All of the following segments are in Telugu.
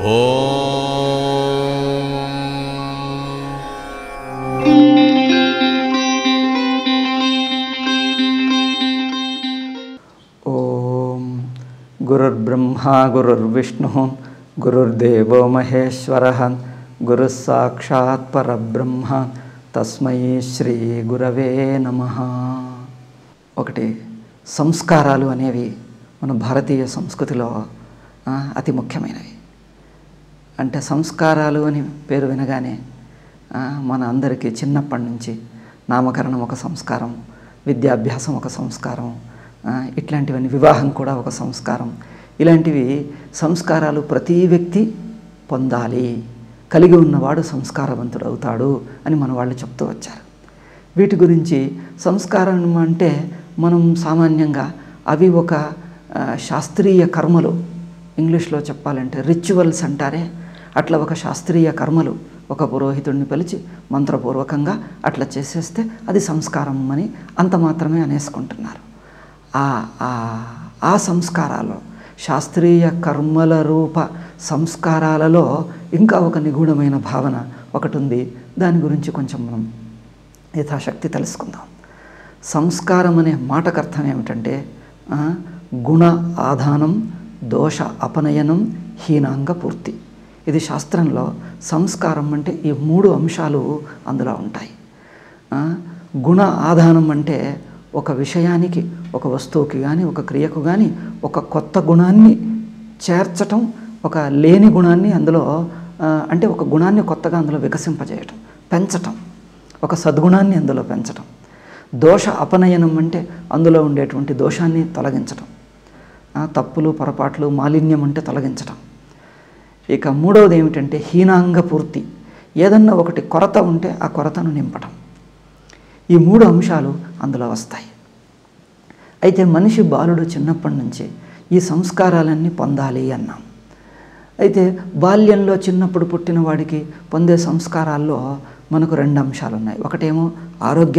ఓం గురుర్బ్రహ్మా గురుర్విష్ణుః గురుర్దేవో మహేశ్వరః గురుః సాక్షాత్ పరబ్రహ్మ తస్మై శ్రీ గురవే నమః. ఒకటి, సంస్కారాలు అనేవి మన భారతీయ సంస్కృతిలో అతి ముఖ్యమైనవి. అంటే సంస్కారాలు అని పేరు వినగానే మన అందరికీ చిన్నప్పటి నుంచి నామకరణం ఒక సంస్కారం, విద్యాభ్యాసం ఒక సంస్కారం, ఇట్లాంటివన్నీ, వివాహం కూడా ఒక సంస్కారం. ఇలాంటివి సంస్కారాలు ప్రతి వ్యక్తి పొందాలి, కలిగి ఉన్నవాడు సంస్కారవంతుడు అవుతాడు అని మన వాళ్ళు చెప్తూ వచ్చారు. వీటి గురించి సంస్కారం అంటే మనం సామాన్యంగా అవి ఒక శాస్త్రీయ కర్మలు, ఇంగ్లీష్లో చెప్పాలంటే రిచువల్స్ అంటారే, అట్లా ఒక శాస్త్రీయ కర్మలు. ఒక పురోహితుడిని పిలిచి మంత్రపూర్వకంగా అట్లా చేసేస్తే అది సంస్కారం అని అంత మాత్రమే అనేసుకుంటున్నారు. ఆ సంస్కారాలు, శాస్త్రీయ కర్మల రూప సంస్కారాలలో ఇంకా ఒక నిగూఢమైన భావన ఒకటి ఉంది. దాని గురించి కొంచెం మనం యథాశక్తి తెలుసుకుందాం. సంస్కారం అనే మాటకు అర్థం ఏమిటంటే గుణ ఆధానం, దోష అపనయనం, హీనాంగ పూర్తి. ఇది శాస్త్రంలో సంస్కారం అంటే ఈ మూడు అంశాలు అందులో ఉంటాయి. గుణ ఆధానం అంటే ఒక విషయానికి, ఒక వస్తువుకి కానీ, ఒక క్రియకు కానీ ఒక కొత్త గుణాన్ని చేర్చటం, ఒక లేని గుణాన్ని అందులో అంటే ఒక గుణాన్ని కొత్తగా అందులో వికసింపజేయటం, పెంచటం, ఒక సద్గుణాన్ని అందులో పెంచటం. దోష అపనయనం అంటే అందులో ఉండేటువంటి దోషాన్ని తొలగించటం, తప్పులు పొరపాట్లు మాలిన్యం అంటే తొలగించటం. ఇక మూడవది ఏమిటంటే హీనాంగ పూర్తి, ఏదన్నా ఒకటి కొరత ఉంటే ఆ కొరతను నింపటం. ఈ మూడు అంశాలు అందులో వస్తాయి. అయితే మనిషి బాలుడు చిన్నప్పటి నుంచి ఈ సంస్కారాలన్నీ పొందాలి అన్నాం. అయితే బాల్యంలో చిన్నప్పుడు పుట్టిన వాడికి పొందే సంస్కారాల్లో మనకు రెండు అంశాలు ఉన్నాయి. ఒకటేమో ఆరోగ్య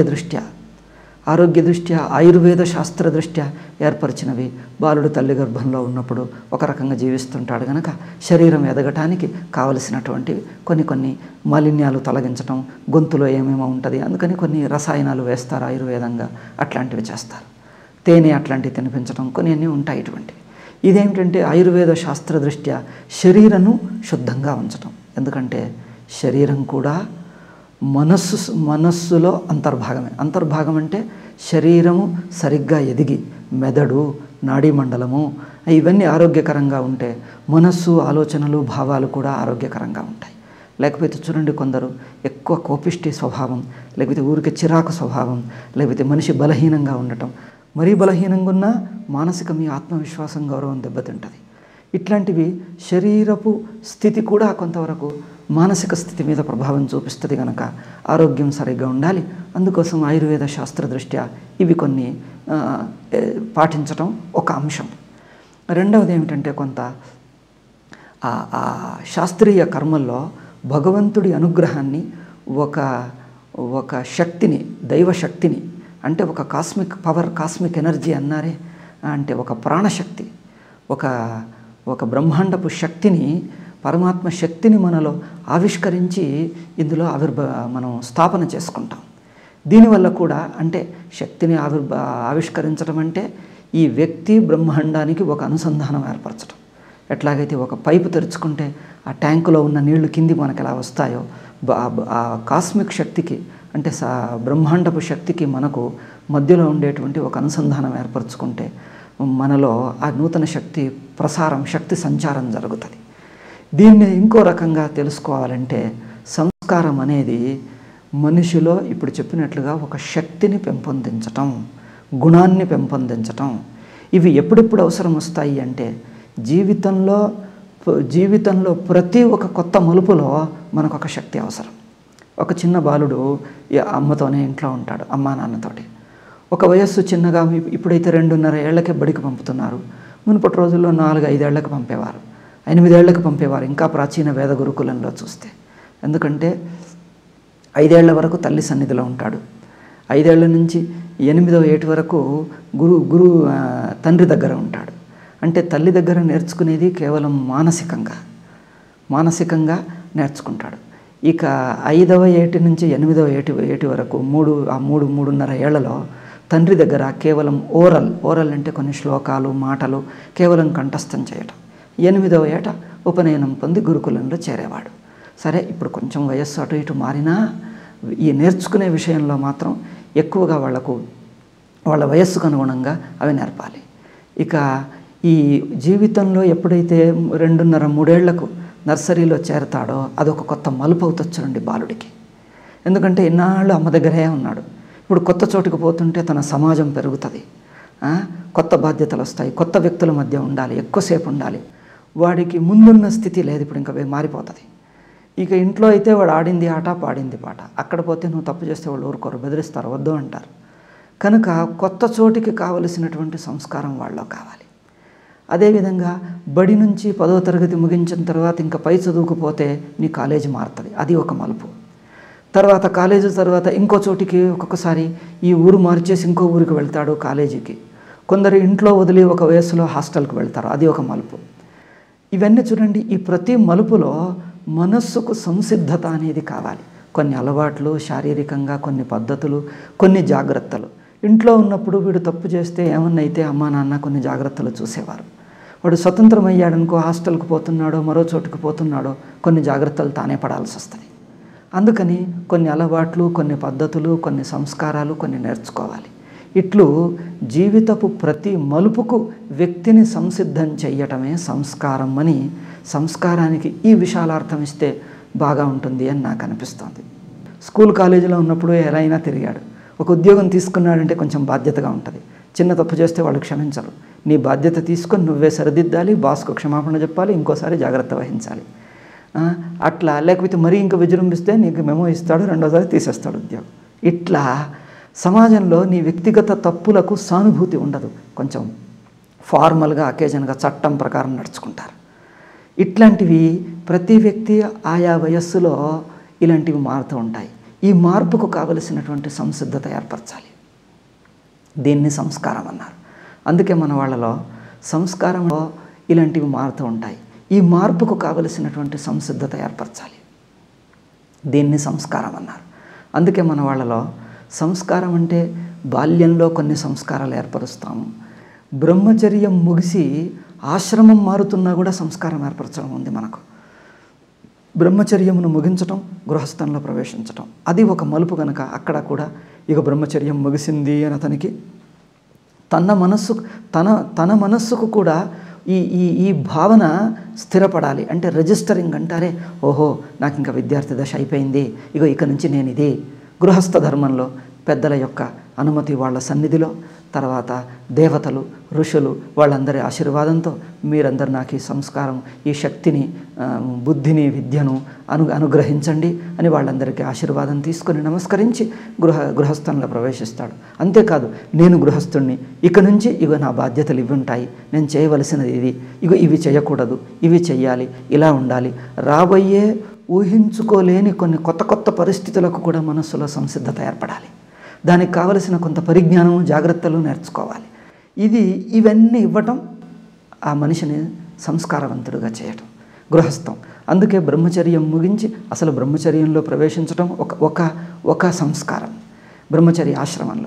దృష్ట్యా ఆయుర్వేద శాస్త్ర దృష్ట్యా ఏర్పరిచినవి. బాలుడు తల్లి గర్భంలో ఉన్నప్పుడు ఒక రకంగా జీవిస్తుంటాడు కనుక శరీరం ఎదగటానికి కావలసినటువంటివి కొన్ని మాలిన్యాలు తొలగించటం, గొంతులో ఏమేమో ఉంటుంది అందుకని కొన్ని రసాయనాలు వేస్తారు ఆయుర్వేదంగా, అట్లాంటివి చేస్తారు. తేనె అట్లాంటివి తినిపించడం, కొన్ని అన్నీ ఉంటాయి ఇటువంటివి. ఇదేమిటంటే ఆయుర్వేద శాస్త్ర దృష్ట్యా శరీరను శుద్ధంగా ఉంచటం. ఎందుకంటే శరీరం కూడా మనస్సులో అంతర్భాగం అంటే శరీరము సరిగ్గా ఎదిగి మెదడు, నాడీ మండలము ఇవన్నీ ఆరోగ్యకరంగా ఉంటే మనస్సు, ఆలోచనలు, భావాలు కూడా ఆరోగ్యకరంగా ఉంటాయి. లేకపోతే చూడండి, కొందరు ఎక్కువ కోపిష్టి స్వభావం, లేకపోతే ఊరికి చిరాకు స్వభావం, లేకపోతే మనిషి బలహీనంగా ఉండటం, మరీ బలహీనంగా ఉన్నా మానసిక మీ ఆత్మవిశ్వాసం, గౌరవం దెబ్బతింటుంది. ఇట్లాంటివి శరీరపు స్థితి కూడా కొంతవరకు మానసిక స్థితి మీద ప్రభావం చూపిస్తుంది కనుక ఆరోగ్యం సరిగ్గా ఉండాలి. అందుకోసం ఆయుర్వేద శాస్త్ర దృష్ట్యా ఇవి కొన్ని పాటించటం ఒక అంశం. రెండవది ఏమిటంటే కొంత శాస్త్రీయ కర్మల్లో భగవంతుడి అనుగ్రహాన్ని, ఒక శక్తిని, దైవశక్తిని, అంటే ఒక కాస్మిక్ పవర్, కాస్మిక్ ఎనర్జీ అన్నారే, అంటే ఒక ప్రాణశక్తి, ఒక బ్రహ్మాండపు శక్తిని, పరమాత్మ శక్తిని మనలో ఆవిష్కరించి ఇందులో మనం స్థాపన చేసుకుంటాం. దీనివల్ల కూడా అంటే శక్తిని ఆవిష్కరించడం అంటే ఈ వ్యక్తి బ్రహ్మాండానికి ఒక అనుసంధానం ఏర్పరచడం. ఎట్లాగైతే ఒక పైపు తెరుచుకుంటే ఆ ట్యాంకులో ఉన్న నీళ్లు కింది మనకు ఎలా వస్తాయో, ఆ కాస్మిక్ శక్తికి అంటే బ్రహ్మాండపు శక్తికి మనకు మధ్యలో ఉండేటువంటి ఒక అనుసంధానం ఏర్పరచుకుంటే మనలో ఆ నూతన శక్తి ప్రసారం, శక్తి సంచారం జరుగుతుంది. దీన్ని ఇంకో రకంగా తెలుసుకోవాలంటే సంస్కారం అనేది మనిషిలో ఇప్పుడు చెప్పినట్లుగా ఒక శక్తిని పెంపొందించటం, గుణాన్ని పెంపొందించటం. ఇవి ఎప్పుడెప్పుడు అవసరం వస్తాయి అంటే జీవితంలో ప్రతి ఒక కొత్త మలుపులో మనకు ఒక శక్తి అవసరం. ఒక చిన్న బాలుడు అమ్మతోనే ఇంట్లో ఉంటాడు, అమ్మా నాన్నతోటి. ఒక వయస్సు చిన్నగా, ఇప్పుడైతే 2.5 ఏళ్లకే బడికి పంపుతున్నారు. మునుపటి రోజుల్లో 4-5 ఏళ్లకు పంపేవారు, 8 ఏళ్లకు పంపేవారు, ఇంకా ప్రాచీన వేద గురుకులంలో చూస్తే. ఎందుకంటే 5 ఏళ్ల వరకు తల్లి సన్నిధిలో ఉంటాడు, 5 ఏళ్ల నుంచి 8వ ఏటి వరకు తండ్రి దగ్గర ఉంటాడు. అంటే తల్లి దగ్గర నేర్చుకునేది కేవలం మానసికంగా, మానసికంగా నేర్చుకుంటాడు. ఇక 5వ ఏటి నుంచి 8వ ఏటి వరకు 3.5 ఏళ్లలో తండ్రి దగ్గర కేవలం ఓరల్ అంటే కొన్ని శ్లోకాలు మాటలు కేవలం కంఠస్థం చేయటం. 8వ ఏట ఉపనయనం పొంది గురుకులంలో చేరేవాడు. సరే, ఇప్పుడు కొంచెం వయస్సు అటు ఇటు మారినా ఈ నేర్చుకునే విషయంలో మాత్రం ఎక్కువగా వాళ్ళ వయస్సుకు అనుగుణంగా అవి నేర్పాలి. ఇక ఈ జీవితంలో ఎప్పుడైతే 2.5-3 ఏళ్లకు నర్సరీలో చేరతాడో అదొక కొత్త మలుపు అవుతొచ్చునండి బాలుడికి. ఎందుకంటే ఇన్నాళ్ళు అమ్మ దగ్గరే ఉన్నాడు. ఇప్పుడు కొత్త చోటుకు పోతుంటే తన సమాజం పెరుగుతుంది, కొత్త బాధ్యతలు వస్తాయి, కొత్త వ్యక్తుల మధ్య ఉండాలి, ఎక్కువసేపు ఉండాలి. వాడికి ముందున్న స్థితి లేదు, ఇప్పుడు ఇంకా మారిపోతుంది. ఇక ఇంట్లో అయితే వాడు ఆడింది ఆట పాడింది పాట, అక్కడ పోతే నువ్వు తప్పు చేస్తే వాళ్ళు ఊరుకోరు, బెదిరిస్తారు, వద్దు అంటారు. కనుక కొత్త చోటికి కావలసినటువంటి సంస్కారం వాళ్ళలో కావాలి. అదేవిధంగా బడి నుంచి 10వ తరగతి ముగించిన తర్వాత ఇంకా పై చదువుకుపోతే నీ కాలేజీ మారుతుంది, అది ఒక మలుపు. తర్వాత కాలేజీ తర్వాత ఇంకో చోటికి ఒక్కొక్కసారి ఈ ఊరు మార్చేసి ఇంకో ఊరికి వెళ్తాడు కాలేజీకి. కొందరు ఇంట్లో వదిలి ఒక వయస్సులో హాస్టల్కి వెళ్తారు, అది ఒక మలుపు. ఇవన్నీ చూడండి, ఈ ప్రతి మలుపులో మనస్సుకు సంసిద్ధత అనేది కావాలి. కొన్ని అలవాట్లు, శారీరకంగా కొన్ని పద్ధతులు, కొన్ని జాగ్రత్తలు. ఇంట్లో ఉన్నప్పుడు వీడు తప్పు చేస్తే ఏమన్నా అయితే అమ్మా నాన్న కొన్ని జాగ్రత్తలు చూసేవారు. వాడు స్వతంత్రం అయ్యాడనుకో, హాస్టల్కి పోతున్నాడో మరో చోటుకు పోతున్నాడో కొన్ని జాగ్రత్తలు తానే పడాల్సి వస్తుంది. అందుకని కొన్ని అలవాట్లు, కొన్ని పద్ధతులు, కొన్ని సంస్కారాలు కొన్ని నేర్చుకోవాలి. ఇట్లు జీవితపు ప్రతి మలుపుకు వ్యక్తిని సంసిద్ధం చెయ్యటమే సంస్కారం అని, సంస్కారానికి ఈ విశాలార్థం ఇస్తే బాగా ఉంటుంది అని నాకు అనిపిస్తుంది. స్కూల్ కాలేజీలో ఉన్నప్పుడు ఎలా అయినా తిరిగాడు. ఒక ఉద్యోగం తీసుకున్నాడంటే కొంచెం బాధ్యతగా ఉంటుంది. చిన్న తప్పు చేస్తే వాళ్ళు క్షమించరు. నీ బాధ్యత తీసుకొని నువ్వే సరిదిద్దాలి, బాస్కు క్షమాపణ చెప్పాలి, ఇంకోసారి జాగ్రత్త వహించాలి. అట్లా లేకపోతే మరీ ఇంకా విజృంభిస్తే నీకు మెమో ఇస్తాడు, రెండోసారి తీసేస్తాడు ఉద్యోగం. ఇట్లా సమాజంలో నీ వ్యక్తిగత తప్పులకు సానుభూతి ఉండదు. కొంచెం ఫార్మల్గా అకేజన్గా చట్టం ప్రకారం నడుచుకుంటారు. ఇట్లాంటివి ప్రతి వ్యక్తి ఆయా వయస్సులో ఇలాంటివి మారుతూ ఉంటాయి. ఈ మార్పుకు కావలసినటువంటి సంసిద్ధత ఏర్పరచాలి. దీన్ని సంస్కారం అన్నారు. అందుకే మన వాళ్ళలో సంస్కారంలో ఇలాంటివి మారుతూ ఉంటాయి. ఈ మార్పుకు కావలసినటువంటి సంసిద్ధత ఏర్పరచాలి. దీన్ని సంస్కారం అన్నారు. అందుకే మన వాళ్ళలో సంస్కారం అంటే బాల్యంలో కొన్ని సంస్కారాలు ఏర్పరుస్తాము. బ్రహ్మచర్యం ముగిసి ఆశ్రమం మారుతున్నా కూడా సంస్కారం ఏర్పరచడం ఉంది మనకు. బ్రహ్మచర్యమును ముగించటం, గృహస్థంలో ప్రవేశించటం, అది ఒక మలుపు కనుక అక్కడ కూడా ఇక బ్రహ్మచర్యం ముగిసింది అని అతనికి తన మనస్సుకు కూడా ఈ భావన స్థిరపడాలి. అంటే రిజిస్టరింగ్ అంటారే, ఓహో నాకు ఇంకా విద్యార్థి దశ అయిపోయింది, ఇక నుంచి నేను ఇది. గృహస్థ ధర్మంలో పెద్దల యొక్క అనుమతి, వాళ్ళ సన్నిధిలో, తర్వాత దేవతలు, ఋషులు వాళ్ళందరి ఆశీర్వాదంతో మీరందరూ నాకు ఈ సంస్కారం, ఈ శక్తిని, బుద్ధిని, విద్యను అనుగ్రహించండి అని వాళ్ళందరికీ ఆశీర్వాదం తీసుకొని నమస్కరించి గృహస్థంలో ప్రవేశిస్తాడు. అంతేకాదు, నేను గృహస్థుణ్ణి, ఇక నుంచి నా బాధ్యతలు ఇవి ఉంటాయి, నేను చేయవలసినది ఇది, ఇవి చేయకూడదు, ఇవి చెయ్యాలి, ఇలా ఉండాలి. రాబోయే ఊహించుకోలేని కొన్ని కొత్త పరిస్థితులకు కూడా మనస్సులో సంసిద్ధత ఏర్పడాలి. దానికి కావలసిన కొంత పరిజ్ఞానం, జాగ్రత్తలు నేర్చుకోవాలి. ఇవన్నీ ఇవ్వటం ఆ మనిషిని సంస్కారవంతుడిగా చేయటం గృహస్థం. అందుకే బ్రహ్మచర్యం ముగించి అసలు బ్రహ్మచర్యంలో ప్రవేశించటం ఒక సంస్కారం. బ్రహ్మచర్య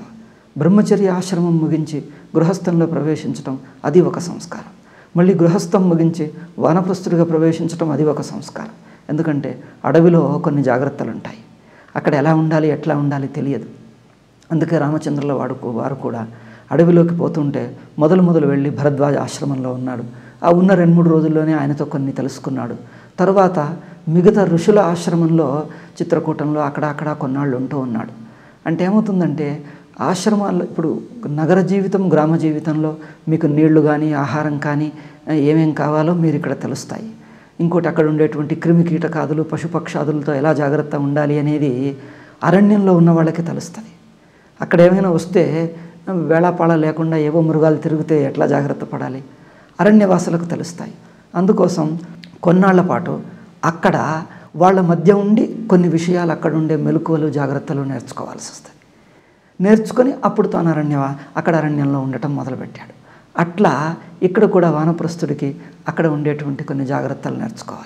ఆశ్రమం ముగించి గృహస్థంలో ప్రవేశించటం అది ఒక సంస్కారం. మళ్ళీ గృహస్థం ముగించి వానప్రస్థుడిగా ప్రవేశించటం అది ఒక సంస్కారం. ఎందుకంటే అడవిలో కొన్ని జాగ్రత్తలు ఉంటాయి, అక్కడ ఎలా ఉండాలి ఎట్లా ఉండాలి తెలియదు. అందుకే రామచంద్రుల వారు కూడా అడవిలోకి పోతుంటే మొదలు వెళ్ళి భరద్వాజ ఆశ్రమంలో ఉన్నాడు. ఆ ఉన్న 2-3 రోజుల్లోనే ఆయనతో కొన్ని తెలుసుకున్నాడు. తర్వాత మిగతా ఋషుల ఆశ్రమంలో చిత్రకూటంలో అక్కడ కొన్నాళ్ళు ఉంటూ ఉన్నాడు. అంటే ఏమవుతుందంటే ఆశ్రమాల్లో ఇప్పుడు నగర జీవితం, గ్రామ జీవితంలో మీకు నీళ్లు కానీ ఆహారం కానీ ఏమేం కావాలో మీరు ఇక్కడ తెలుస్తాయి. ఇంకోటి అక్కడ ఉండేటువంటి క్రిమి కీటకాదులు, పశుపక్షాదులతో ఎలా జాగ్రత్త ఉండాలి అనేది అరణ్యంలో ఉన్న వాళ్ళకి తెలుస్తుంది. అక్కడ ఏమైనా వస్తే వేళాపాళ లేకుండా ఏవో మృగాలు తిరిగితే ఎట్లా జాగ్రత్త పడాలి అరణ్యవాసులకు తెలుస్తాయి. అందుకోసం కొన్నాళ్ల పాటు అక్కడ వాళ్ళ మధ్య ఉండి కొన్ని విషయాలు అక్కడ ఉండే మెలకువలు, జాగ్రత్తలు నేర్చుకోవాల్సి వస్తుంది. నేర్చుకొని అప్పుడు తాను అరణ్యంలో ఉండటం మొదలుపెట్టాడు. అట్లా ఇక్కడ కూడా వానప్రస్థుడికి అక్కడ ఉండేటువంటి కొన్ని జాగ్రత్తలు నేర్చుకోవాలి.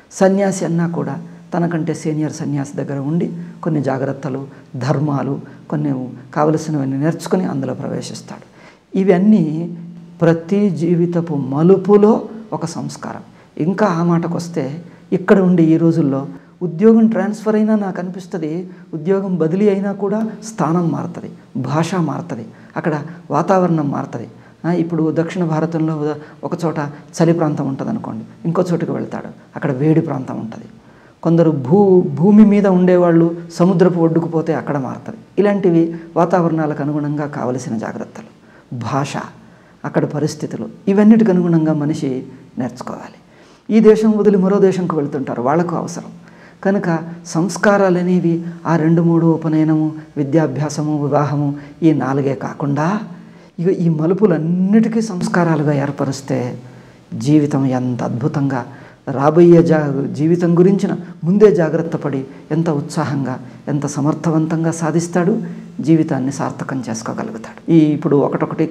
సన్యాసి అన్నా కూడా తనకంటే సీనియర్ సన్యాసి దగ్గర ఉండి కొన్ని జాగ్రత్తలు, ధర్మాలు, కొన్ని కావలసినవన్నీ నేర్చుకొని అందులో ప్రవేశిస్తాడు. ఇవన్నీ ప్రతి జీవితపు మలుపులో ఒక సంస్కారం. ఇంకా ఆ మాటకు వస్తే ఇక్కడ ఉండి ఈ రోజుల్లో ఉద్యోగం ట్రాన్స్ఫర్ అయినా నాకు అనిపిస్తుంది, ఉద్యోగం బదిలీ అయినా కూడా స్థానం మారుతుంది, భాష మారుతుంది, అక్కడ వాతావరణం మారుతుంది. ఇప్పుడు దక్షిణ భారతంలో ఒక చోట చలి ప్రాంతం ఉంటుంది అనుకోండి, ఇంకో చోటుకు వెళ్తాడు, అక్కడ వేడి ప్రాంతం ఉంటుంది. కొందరు భూమి మీద ఉండేవాళ్ళు సముద్రపు ఒడ్డుకు పోతే అక్కడ మారుతుంది. ఇలాంటివి వాతావరణాలకు అనుగుణంగా కావలసిన జాగ్రత్తలు, భాష, అక్కడ పరిస్థితులు, ఇవన్నిటికి అనుగుణంగా మనిషి నేర్చుకోవాలి. ఈ దేశం వదిలి మరో దేశంకు వెళ్తుంటారు, వాళ్లకు అవసరం. కనుక సంస్కారాలు అనేవి ఆ 2-3 ఉపనయనము, విద్యాభ్యాసము, వివాహము, ఈ 4 కాకుండా ఇక ఈ మలుపులన్నిటికీ సంస్కారాలుగా ఏర్పరిస్తే జీవితం ఎంత అద్భుతంగా, రాబోయే జీవితం గురించిన ముందే జాగ్రత్త పడి ఎంత ఉత్సాహంగా, ఎంత సమర్థవంతంగా సాధిస్తాడు, జీవితాన్ని సార్థకం చేసుకోగలుగుతాడు. ఇప్పుడు ఒకటొకటి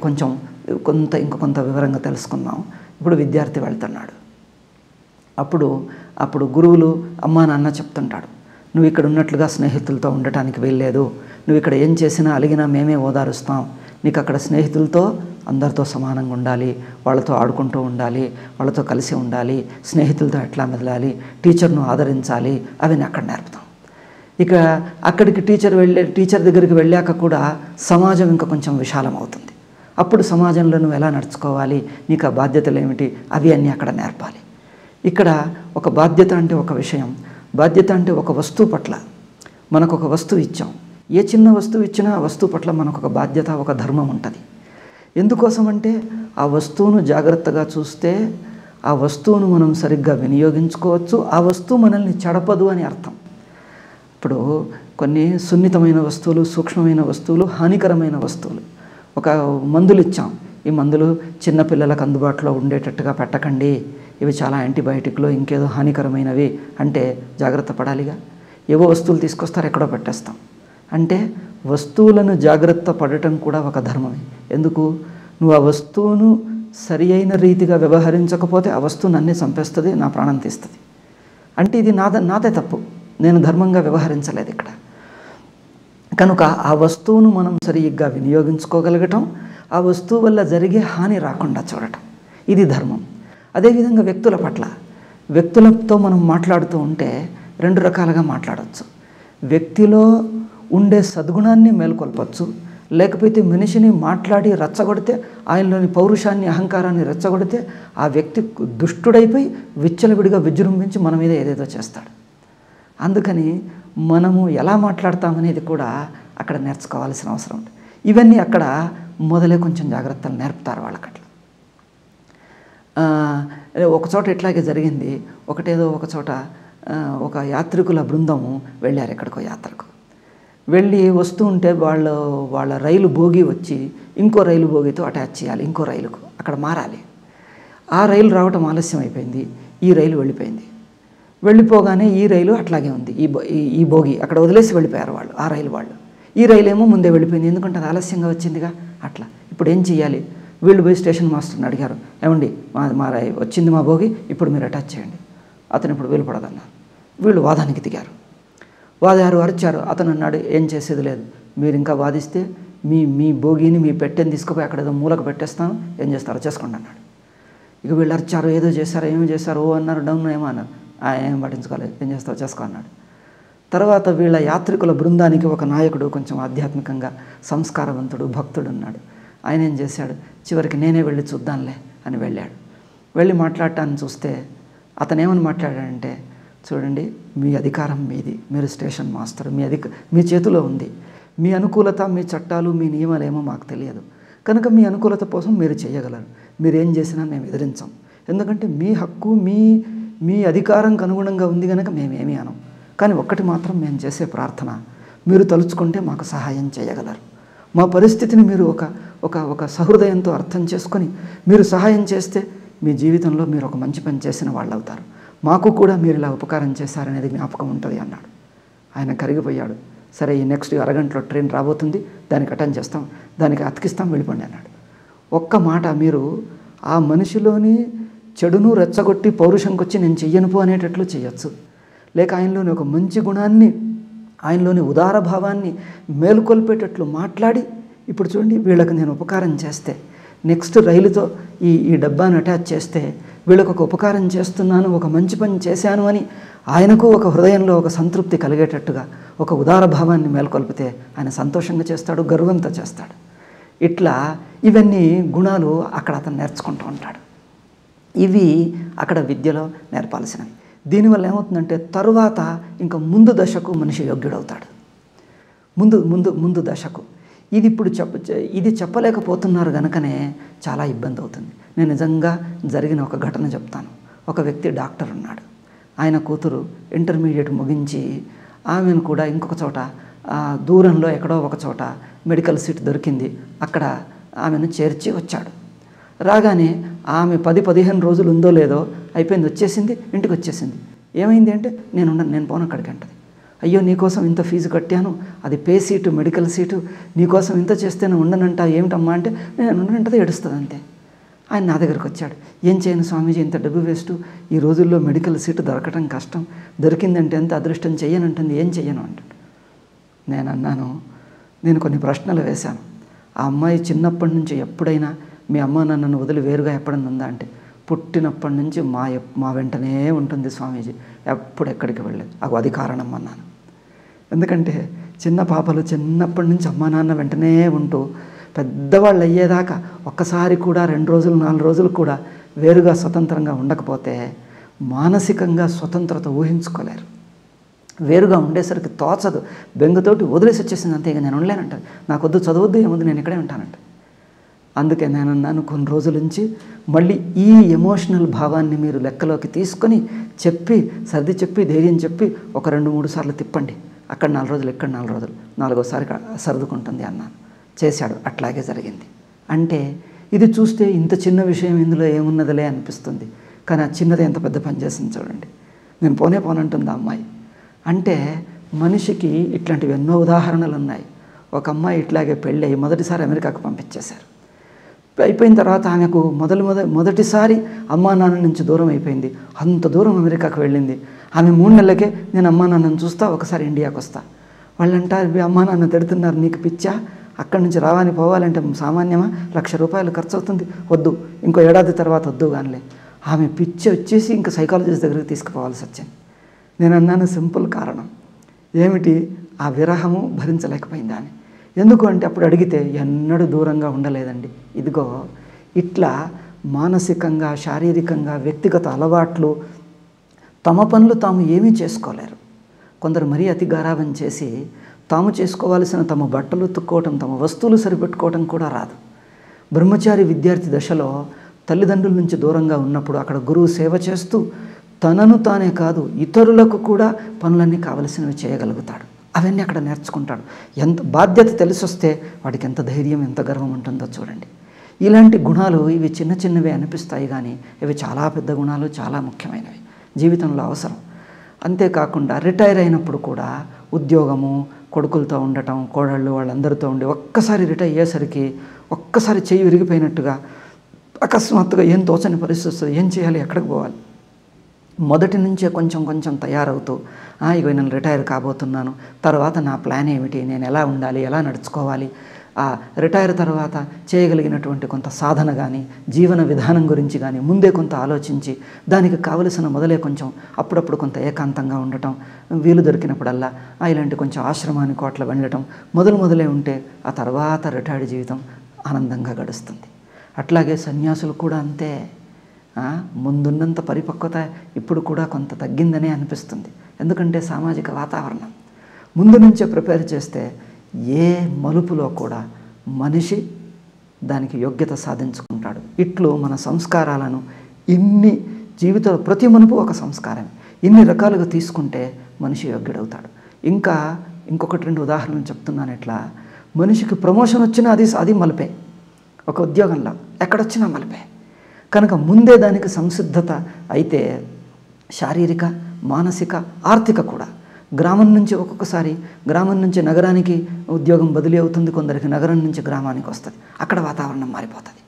కొంత వివరంగా తెలుసుకుందాం. ఇప్పుడు విద్యార్థి వెళ్తున్నాడు. అప్పుడు గురువులు అమ్మా నాన్న చెప్తుంటాడు, నువ్వు ఇక్కడ ఉన్నట్లుగా స్నేహితులతో ఉండటానికి వెళ్ళలేదు, నువ్వు ఇక్కడ ఏం చేసినా అలిగినా మేమే ఓదారుస్తాం, నీకు అక్కడ స్నేహితులతో అందరితో సమానంగా ఉండాలి, వాళ్ళతో ఆడుకుంటూ ఉండాలి, వాళ్ళతో కలిసి ఉండాలి, స్నేహితులతో ఎట్లా మెదలాలి, టీచర్ను ఆదరించాలి, అవన్నీ అక్కడ నేర్పుతాం. ఇక అక్కడికి టీచర్ దగ్గరికి వెళ్ళాక కూడా సమాజం ఇంకా కొంచెం విశాలం అవుతుంది. అప్పుడు సమాజంలో నువ్వు ఎలా నడుచుకోవాలి, నీకు ఆ బాధ్యతలు ఏమిటి, అవి అన్నీ అక్కడ నేర్పాలి. ఇక్కడ ఒక బాధ్యత అంటే ఒక విషయం, బాధ్యత అంటే ఒక వస్తువు పట్ల మనకు ఒక వస్తువు ఇచ్చాం, ఏ చిన్న వస్తువు ఇచ్చినా ఆ వస్తువు పట్ల మనకు ఒక బాధ్యత, ఒక ధర్మం ఉంటుంది. ఎందుకోసమంటే ఆ వస్తువును జాగ్రత్తగా చూస్తే ఆ వస్తువును మనం సరిగ్గా వినియోగించుకోవచ్చు, ఆ వస్తువు మనల్ని చెడపదు అని అర్థం. ఇప్పుడు కొన్ని సున్నితమైన వస్తువులు, సూక్ష్మమైన వస్తువులు, హానికరమైన వస్తువులు, ఒక మందులు ఇచ్చాం, ఈ మందులు చిన్నపిల్లలకు అందుబాటులో ఉండేటట్టుగా పెట్టకండి, ఇవి చాలా యాంటీబయాటిక్లు, ఇంకేదో హానికరమైనవి అంటే జాగ్రత్త పడాలిగా. ఏవో వస్తువులు తీసుకొస్తారు, ఎక్కడో పెట్టేస్తాం. అంటే వస్తువులను జాగ్రత్త పడటం కూడా ఒక ధర్మమే. ఎందుకు? నువ్వు ఆ వస్తువును సరి అయిన రీతిగా వ్యవహరించకపోతే ఆ వస్తువు నన్నే చంపేస్తుంది, నా ప్రాణం తీస్తుంది. అంటే ఇది నాదే తప్పు, నేను ధర్మంగా వ్యవహరించలేదు ఇక్కడ. కనుక ఆ వస్తువును మనం సరిగ్గా వినియోగించుకోగలగటం, ఆ వస్తువు వల్ల జరిగే హాని రాకుండా చూడటం, ఇది ధర్మం. అదేవిధంగా వ్యక్తులతో మనం మాట్లాడుతూ ఉంటే 2 రకాలుగా మాట్లాడవచ్చు. వ్యక్తిలో ఉండే సద్గుణాన్ని మేల్కొల్పచ్చు, లేకపోతే మనిషిని మాట్లాడి రెచ్చగొడితే, ఆయనలోని పౌరుషాన్ని, అహంకారాన్ని రెచ్చగొడితే ఆ వ్యక్తి దుష్టుడైపోయి విచ్చలవిడిగా విజృంభించి మన మీద ఏదేదో చేస్తాడు. అందుకని మనము ఎలా మాట్లాడతామనేది కూడా అక్కడ నేర్చుకోవాల్సిన అవసరం ఉంది. ఇవన్నీ అక్కడ మొదలే కొంచెం జాగ్రత్తలు నేర్పుతారు వాళ్ళకట్లా. ఒకచోట ఇట్లాగే జరిగింది. ఒక చోట ఒక యాత్రికుల బృందము వెళ్ళారు ఎక్కడికో యాత్రకు. వెళ్ళి వస్తూ ఉంటే వాళ్ళ రైలు బోగి వచ్చి ఇంకో రైలు బోగితో అటాచ్ చేయాలి, ఇంకో రైలుకు అక్కడ మారాలి. ఆ రైలు రావటం ఆలస్యం అయిపోయింది, ఈ రైలు వెళ్ళిపోగానే ఈ రైలు అట్లాగే ఉంది, ఈ బోగి అక్కడ వదిలేసి వెళ్ళిపోయారు వాళ్ళు, ఆ రైలు వాళ్ళు. ఈ రైలు ఏమో ముందే వెళ్ళిపోయింది, ఎందుకంటే అది ఆలస్యంగా వచ్చిందిగా. అట్లా ఇప్పుడు ఏం చేయాలి? వీళ్ళు పోయి స్టేషన్ మాస్టర్ని అడిగారు, ఏమండి మా వచ్చింది మా బోగి, ఇప్పుడు మీరు అటాచ్ చేయండి. అతను ఇప్పుడు వెళ్ళిపడదన్నారు. వీళ్ళు వాదానికి దిగారు, అరిచారు. అతను అన్నాడు, ఏం చేసేది లేదు, మీరు ఇంకా వాదిస్తే మీ బోగిని, మీ పెట్టెని తీసుకుపోయి అక్కడ ఏదో మూలకు పెట్టేస్తాను, ఏం చేస్తారో చేసుకోండి అన్నాడు. ఇక వీళ్ళు అరిచారు, ఏదో చేశారు, ఏమి చేశారు, ఓ అన్నారు, డౌన్ ఏమో అన్నారు. ఏం పట్టించుకోలేదు, ఏం చేస్తారో చేసుకో అన్నాడు. తర్వాత వీళ్ళ యాత్రికుల బృందానికి ఒక నాయకుడు, కొంచెం ఆధ్యాత్మికంగా సంస్కారవంతుడు, భక్తుడు ఉన్నాడు. ఆయన ఏం చేశాడు, చివరికి నేనే వెళ్ళి చూద్దాంలే అని వెళ్ళాడు. వెళ్ళి మాట్లాడటాన్ని చూస్తే అతను ఏమని మాట్లాడాడంటే, చూడండి, మీ అధికారం మీది, మీరు స్టేషన్ మాస్టర్, మీ చేతిలో ఉంది. మీ అనుకూలత, మీ చట్టాలు, మీ నియమాలు ఏమో మాకు తెలియదు, కనుక మీ అనుకూలత కోసం మీరు చేయగలరు, మీరేం చేసినా మేము ఎదిరించాం, ఎందుకంటే మీ హక్కు, మీ అధికారంకి అనుగుణంగా ఉంది కనుక మేమేమీ అనం. కానీ ఒక్కటి మాత్రం మేము చేసే ప్రార్థన, మీరు తలుచుకుంటే మాకు సహాయం చేయగలరు, మా పరిస్థితిని మీరు ఒక సహృదయంతో అర్థం చేసుకొని మీరు సహాయం చేస్తే మీ జీవితంలో మీరు ఒక మంచి పని చేసిన వాళ్ళు అవుతారు, మాకు కూడా మీరు ఇలా ఉపకారం చేశారనేది జ్ఞాపకం ఉంటుంది అన్నాడు. ఆయన కరిగిపోయాడు. సరే, ఈ నెక్స్ట్ అరగంటలో ట్రైన్ రాబోతుంది, దానికి అటెండ్ చేస్తాం, దానికి అతికిస్తాం, వెళ్ళిపోండి అన్నాడు. ఒక్క మాట, మీరు ఆ మనిషిలోని చెడును రెచ్చగొట్టి పౌరుషంకొచ్చి నేను చెయ్యను పో అనేటట్లు చేయొచ్చు. లేక ఆయనలోని ఒక మంచి గుణాన్ని, ఆయనలోని ఉదార భావాన్ని మేలుకొల్పేటట్లు మాట్లాడి, ఇప్పుడు చూడండి వీళ్ళకి నేను ఉపకారం చేస్తే, నెక్స్ట్ రైలుతో ఈ డబ్బాను అటాచ్ చేస్తే వీళ్ళకు ఒక ఉపకారం చేస్తున్నాను, ఒక మంచి పని చేశాను అని ఆయనకు ఒక హృదయంలో ఒక సంతృప్తి కలిగేటట్టుగా ఒక ఉదార భావాన్ని మేల్కొల్పితే ఆయన సంతోషంగా చేస్తాడు, గర్వంతో చేస్తాడు. ఇట్లా ఇవన్నీ గుణాలు అక్కడ అతను నేర్చుకుంటూ ఉంటాడు. ఇవి అక్కడ విద్యలో నేర్పాల్సినవి. దీనివల్ల ఏమవుతుందంటే తరువాత ఇంకా ముందు దశకు మనిషి యోగ్యుడవుతాడు. ముందు దశకు ఇది చెప్పలేకపోతున్నారు కనుకనే చాలా ఇబ్బంది అవుతుంది. నేను నిజంగా జరిగిన ఒక ఘటన చెప్తాను. ఒక వ్యక్తి డాక్టర్ ఉన్నాడు. ఆయన కూతురు ఇంటర్మీడియట్ ముగించి ఆమెను కూడా ఇంకొక చోట దూరంలో ఎక్కడో ఒక చోట మెడికల్ సీట్ దొరికింది. అక్కడ ఆమెను చేర్చి వచ్చాడు. రాగానే ఆమె 10-15 రోజులు ఉందో లేదో అయిపోయింది, వచ్చేసింది, ఇంటికి వచ్చేసింది. ఏమైంది అంటే నేను పోను అక్కడికి అంటది. అయ్యో నీకోసం ఇంత ఫీజు కట్టాను, అది పే సీటు, మెడికల్ సీటు, నీకోసం ఇంత చేస్తేనే ఉండనంట, ఏమిటమ్మా అంటే నేను ఉండనంటది, ఏడుస్తుంది అంతే. ఆయన నా దగ్గరికి వచ్చాడు. ఏం చేయను స్వామీజీ, ఇంత డబ్బు వేస్ట్, ఈ రోజుల్లో మెడికల్ సీటు దొరకటం కష్టం, దొరికిందంటే ఎంత అదృష్టం, చెయ్యనంటుంది, ఏం చెయ్యను అంటాడు. నేను అన్నాను, నేను కొన్ని ప్రశ్నలు వేశాను. ఆ అమ్మాయి చిన్నప్పటి నుంచి ఎప్పుడైనా మీ అమ్మ నన్ను వదిలి వేరుగా ఎప్పుడన్నా ఉందా అంటే పుట్టినప్పటి నుంచి మా వెంటనే ఉంటుంది స్వామీజీ, ఎప్పుడు ఎక్కడికి వెళ్ళలేదు. అది కారణం అన్నాను. ఎందుకంటే చిన్న పాపలు చిన్నప్పటి నుంచి అమ్మా నాన్న వెంటనే ఉంటూ పెద్దవాళ్ళు అయ్యేదాకా ఒక్కసారి కూడా 2 రోజులు 4 రోజులు కూడా వేరుగా స్వతంత్రంగా ఉండకపోతే మానసికంగా స్వతంత్రత ఊహించుకోలేరు. వేరుగా ఉండేసరికి తోచదు, బెంగతోటి వదిలేసి వచ్చేసింది అంతే. ఇక నేను ఉండలేనంటాను, నాకొద్దు, చదవద్దు, ఏముంది, నేను ఇక్కడే ఉంటానంట. అందుకే నేను అన్నాను, కొన్ని రోజుల నుంచి మళ్ళీ ఈ ఎమోషనల్ భావాన్ని మీరు లెక్కలోకి తీసుకొని సర్ది చెప్పి ధైర్యం చెప్పి ఒక 2-3 సార్లు తిప్పండి. అక్కడ 4 రోజులు, ఇక్కడ 4 రోజులు, 4వసారి సర్దుకుంటుంది అన్నాను. చేశాడు. అట్లాగే జరిగింది. అంటే ఇది చూస్తే ఇంత చిన్న విషయం ఇందులో ఏమున్నదిలే అనిపిస్తుంది. కానీ ఆ చిన్నది ఎంత పెద్ద పని చేసింది చూడండి. నేను పోనంటుంది ఆ అమ్మాయి. అంటే మనిషికి ఇట్లాంటివి ఎన్నో ఉదాహరణలు ఉన్నాయి. ఒక అమ్మాయి ఇట్లాగే పెళ్ళి అయ్యి మొదటిసారి అమెరికాకు పంపించేశారు. అయిపోయిన తర్వాత ఆమెకు మొదటిసారి అమ్మా నాన్న నుంచి దూరం అయిపోయింది. అంత దూరం అమెరికాకు వెళ్ళింది. ఆమె 3 నెలలకే నేను అమ్మా నాన్నను చూస్తా, ఒకసారి ఇండియాకు వస్తా. వాళ్ళంటారు, అమ్మా నాన్న తిడుతున్నారు, నీకు పిచ్చా, అక్కడి నుంచి రావాలని పోవాలంటే సామాన్యమా, ₹1,00,000 ఖర్చు అవుతుంది, వద్దు, ఇంకో ఏడాది తర్వాత వద్దు కానిలే. ఆమె పిచ్చి వచ్చేసి ఇంకా సైకాలజిస్ట్ దగ్గరికి తీసుకుపోవాల్సి వచ్చింది. నేను అన్నాను, సింపుల్ కారణం ఏమిటి, ఆ విరహము భరించలేకపోయింది ఆమె. ఎందుకు అంటే అప్పుడు అడిగితే ఎన్నడూ దూరంగా ఉండలేదండి. ఇదిగో ఇట్లా మానసికంగా, శారీరకంగా, వ్యక్తిగత అలవాట్లు, తమ పనులు తాము ఏమీ చేసుకోలేరు. కొందరు మరీ అతి గారాబం చేసి తాము చేసుకోవాల్సిన తమ బట్టలు ఉతుక్కోవటం, తమ వస్తువులు సరిపెట్టుకోవటం కూడా రాదు. బ్రహ్మచారి విద్యార్థి దశలో తల్లిదండ్రుల నుంచి దూరంగా ఉన్నప్పుడు అక్కడ గురువు సేవ చేస్తూ తనను తానే కాదు ఇతరులకు కూడా పనులన్నీ కావలసినవి చేయగలుగుతాడు. అవన్నీ అక్కడ నేర్చుకుంటాడు. ఎంత బాధ్యత తెలిసొస్తే వాడికి ఎంత ధైర్యం, ఎంత గర్వం ఉంటుందో చూడండి. ఇలాంటి గుణాలు ఇవి చిన్న చిన్నవే అనిపిస్తాయి, కానీ ఇవి చాలా పెద్ద గుణాలు, చాలా ముఖ్యమైనవి, జీవితంలో అవసరం. అంతేకాకుండా రిటైర్ అయినప్పుడు కూడా ఉద్యోగము, కొడుకులతో ఉండటం, కోడళ్ళు వాళ్ళందరితో ఉండి ఒక్కసారి రిటైర్ అయ్యేసరికి ఒక్కసారి చెయ్యి విరిగిపోయినట్టుగా అకస్మాత్తుగా ఏం తోచని పరిస్థితి వస్తుంది. ఏం చేయాలి, ఎక్కడికి పోవాలి? మొదటి నుంచే కొంచెం తయారవుతూ ఇక నేను రిటైర్ కాబోతున్నాను, తర్వాత నా ప్లాన్ ఏమిటి, నేను ఎలా ఉండాలి, ఎలా నడుచుకోవాలి, ఆ రిటైర్ తర్వాత చేయగలిగినటువంటి కొంత సాధన కానీ, జీవన విధానం గురించి కానీ ముందే కొంత ఆలోచించి దానికి కావలసిన మొదలే కొంచెం అప్పుడప్పుడు కొంత ఏకాంతంగా ఉండటం, వీలు దొరికినప్పుడల్లా ఇలాంటి కొంచెం ఆశ్రమానికి అట్లా వెళ్ళటం మొదలే ఉంటే ఆ తర్వాత రిటైర్డ్ జీవితం ఆనందంగా గడుస్తుంది. అట్లాగే సన్యాసులు కూడా అంతే. ముందున్నంత పరిపక్వత ఇప్పుడు కూడా కొంత తగ్గిందనే అనిపిస్తుంది. ఎందుకంటే సామాజిక వాతావరణం ముందు నుంచే ప్రిపేర్ చేస్తే ఏ మలుపులో కూడా మనిషి దానికి యోగ్యత సాధించుకుంటాడు. ఇట్లు మన సంస్కారాలను ఇన్ని జీవితంలో ప్రతి మలుపు ఒక సంస్కారం, ఇన్ని రకాలుగా తీసుకుంటే మనిషి యోగ్యుడవుతాడు. ఇంకొకటి 2 ఉదాహరణలు చెప్తున్నాను. ఇట్లా మనిషికి ప్రమోషన్ వచ్చినా అది మలుపే. ఒక ఉద్యోగంలో ఎక్కడొచ్చినా మలుపే. కనుక ముందే దానికి సంసిద్ధత అయితే శారీరక, మానసిక, ఆర్థిక కూడా. గ్రామం నుంచి ఒక్కొక్కసారి గ్రామం నుంచి నగరానికి ఉద్యోగం బదిలీ అవుతుంది, కొందరికి నగరం నుంచి గ్రామానికి వస్తుంది, అక్కడ వాతావరణం మారిపోతుంది.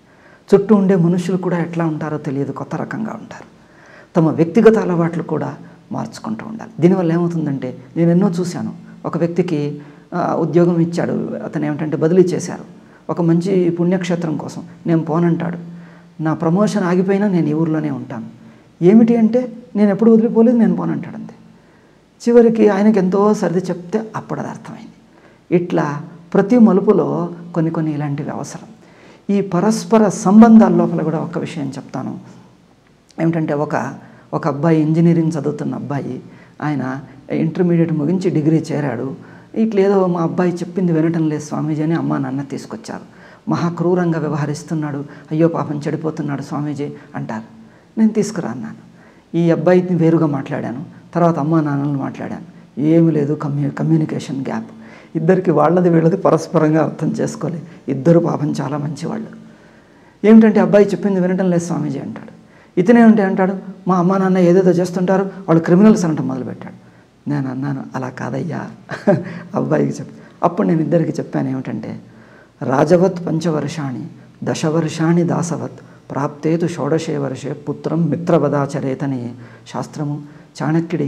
చుట్టూ ఉండే మనుషులు కూడా ఎట్లా ఉంటారో తెలియదు, కొత్త రకంగా ఉంటారు. తమ వ్యక్తిగత అలవాట్లు కూడా మార్చుకుంటూ ఉండాలి. దీనివల్ల ఏమవుతుందంటే, నేను ఎన్నో చూశాను. ఒక వ్యక్తికి ఉద్యోగం ఇచ్చాడు, అతను ఏమిటంటే బదిలీ చేశారు ఒక మంచి పుణ్యక్షేత్రం కోసం. నేను పోనంటాడు. నా ప్రమోషన్ ఆగిపోయినా నేను ఈ ఊర్లోనే ఉంటాను. ఏమిటి అంటే, నేను ఎప్పుడు వదిలిపోలేదు, నేను పోనంటాడు అంతే. చివరికి ఆయనకి ఎంతో సర్ది చెప్తే అప్పుడు అది అర్థమైంది. ఇట్లా ప్రతి మలుపులో కొన్ని ఇలాంటివి అవసరం. ఈ పరస్పర సంబంధాల లోపల కూడా ఒక విషయం చెప్తాను. ఏమిటంటే, ఒక అబ్బాయి ఇంజనీరింగ్ చదువుతున్న అబ్బాయి, ఆయన ఇంటర్మీడియట్ ముగించి డిగ్రీ చేరాడు. ఇట్లేదో మా అబ్బాయి చెప్పింది వినటం లేదు స్వామీజీ అని అమ్మా నాన్న తీసుకొచ్చారు. మహా క్రూరంగా వ్యవహరిస్తున్నాడు, అయ్యో పాపం చెడిపోతున్నాడు స్వామీజీ అంటారు. నేను తీసుకురా అన్నాను. ఈ అబ్బాయిని వేరుగా మాట్లాడాను, తర్వాత అమ్మా నాన్నలను మాట్లాడాను. ఏమీ లేదు, కమ్యూనికేషన్ గ్యాప్. ఇద్దరికి వాళ్ళది వీళ్ళది పరస్పరంగా అర్థం చేసుకోలేదు. ఇద్దరు పాపం చాలా మంచివాళ్ళు. ఏమిటంటే, అబ్బాయి చెప్పింది వినటం లేదు స్వామీజీ అంటాడు. ఇతనేమిటి అంటాడు, మా అమ్మా నాన్న ఏదేదో చేస్తుంటారు, వాళ్ళు క్రిమినల్స్ అనటం మొదలుపెట్టాడు. నేను అన్నాను, అలా కాదయ్యా అబ్బాయికి అప్పుడు నేను ఇద్దరికి చెప్పాను ఏమిటంటే, రాజవత్ పంచవర్షాణి దశవర్షాణి దాసవత్ ప్రాప్తేతు షోడశే వర్షే పుత్రం మిత్రవదాచరేతని శాస్త్రము, చాణక్యుడి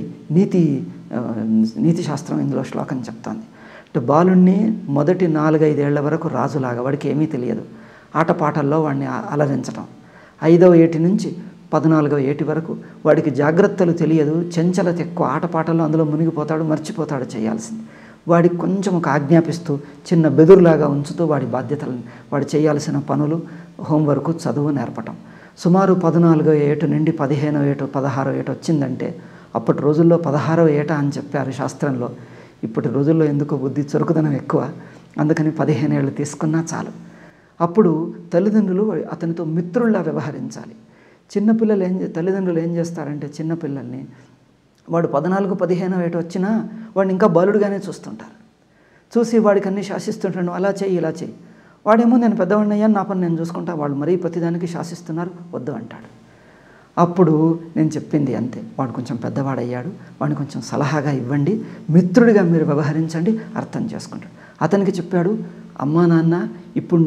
నీతి శాస్త్రం ఇందులో శ్లోకం చెప్తోంది. అంటే బాలుణ్ణి మొదటి 4-5 ఏళ్ల వరకు రాజులాగా, వాడికి ఏమీ తెలియదు, ఆటపాటల్లో వాడిని అలరించడం. 5వ ఏటి నుంచి 14వ ఏటి వరకు వాడికి జాగ్రత్తలు తెలియదు, చంచలత ఎక్కువ, ఆటపాటల్లో అందులో మునిగిపోతాడు, మర్చిపోతాడు చేయాల్సింది. వాడికి కొంచెం ఒక ఆజ్ఞాపిస్తూ చిన్న బెదురులాగా ఉంచుతూ వాడి బాధ్యతలను, వాడు చేయాల్సిన పనులు, హోంవర్క్, చదువు నేర్పటం. సుమారు 14వ ఏటు నుండి 15వ ఏటు 16వ ఏటు వచ్చిందంటే, అప్పటి రోజుల్లో 16వ ఏట అని చెప్పారు శాస్త్రంలో. ఇప్పటి రోజుల్లో ఎందుకో బుద్ధి చురుకుదనం ఎక్కువ, అందుకని 15 ఏళ్ళు తీసుకున్నా చాలు. అప్పుడు తల్లిదండ్రులు అతనితో మిత్రుల్లా వ్యవహరించాలి. తల్లిదండ్రులు ఏం చేస్తారంటే, చిన్నపిల్లల్ని వాడు 14-15వ ఏట వచ్చినా వాడిని ఇంకా బాలుడుగానే చూస్తుంటారు. చూసి వాడికి అన్నీ శాసిస్తుంటాడు, అలా చేయి ఇలా చేయి. వాడేమో నేను పెద్దవాడిని అయ్యాను, నా పని నేను చూసుకుంటా, వాళ్ళు మరీ ప్రతిదానికి శాసిస్తున్నారు, వద్దు అంటాడు. అప్పుడు నేను చెప్పింది అంతే, వాడు కొంచెం పెద్దవాడయ్యాడు, వాడిని కొంచెం సలహాగా ఇవ్వండి, మిత్రుడిగా మీరు వ్యవహరించండి, అర్థం చేసుకుంటాడు. అతనికి చెప్పాడు, అమ్మా నాన్న ఇప్పుడు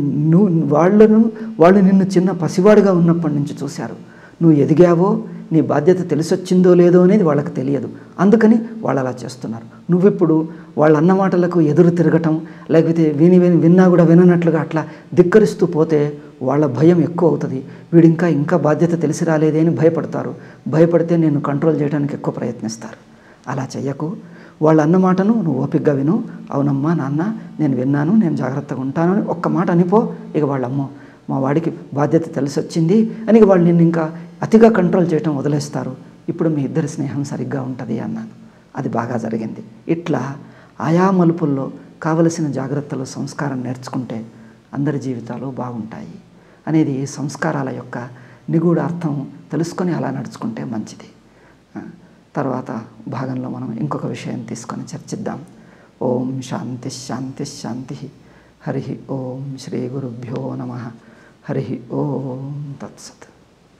వాళ్ళు నిన్ను చిన్న పసివాడుగా ఉన్నప్పటి నుంచి చూశారు, నువ్వు ఎదిగావో నీ బాధ్యత తెలిసొచ్చిందో లేదో అనేది వాళ్ళకి తెలియదు, అందుకని వాళ్ళు అలా చేస్తున్నారు. నువ్విప్పుడు వాళ్ళ అన్న మాటలకు ఎదురు తిరగటం, లేకపోతే విన్నా కూడా విననట్లుగా అట్లా ధిక్కరిస్తూ పోతే వాళ్ళ భయం ఎక్కువ అవుతుంది. వీడు ఇంకా బాధ్యత తెలిసి రాలేదే అని భయపడితే నేను కంట్రోల్ చేయడానికి ఎక్కువ ప్రయత్నిస్తారు. అలా చెయ్యకు, వాళ్ళ అన్న మాటను నువ్వు ఓపికగా విను, అవునమ్మా నాన్న నేను విన్నాను, నేను జాగ్రత్తగా ఉంటాను అని ఒక్క మాట అనిపో. ఇక వాళ్ళమ్మో మా వాడికి బాధ్యత తెలిసి వచ్చింది అని వాళ్ళు నిన్ను ఇంకా అతిగా కంట్రోల్ చేయటం వదిలేస్తారు. ఇప్పుడు మీ ఇద్దరి స్నేహం సరిగ్గా ఉంటుంది అన్నాను. అది బాగా జరిగింది. ఇట్లా ఆయా మలుపుల్లో కావలసిన జాగ్రత్తలు, సంస్కారం నేర్చుకుంటే అందరి జీవితాలు బాగుంటాయి అనేది సంస్కారాల యొక్క నిగూఢ అర్థం తెలుసుకొని అలా నడుచుకుంటే మంచిది. తర్వాత భాగంలో మనం ఇంకొక విషయం తీసుకొని చర్చిద్దాం. ఓం శాంతి శాంతి శాంతి. హరి ఓం శ్రీ గురుభ్యో నమః. హరి ఓం తత్సత్.